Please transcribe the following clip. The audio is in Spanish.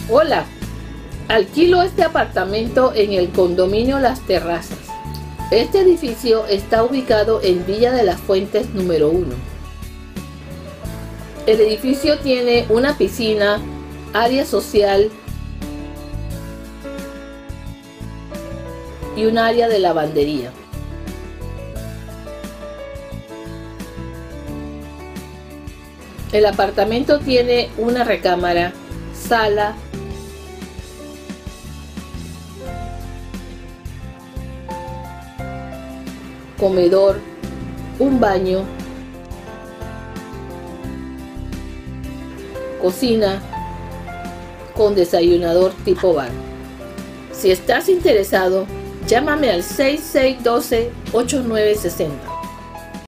Hola, alquilo este apartamento en el condominio Las Terrazas. Este edificio está ubicado en Villa de las Fuentes número 1. El edificio tiene una piscina, área social y un área de lavandería. El apartamento tiene una recámara, sala, comedor, un baño, cocina con desayunador tipo bar. Si estás interesado, llámame al 6612-8960.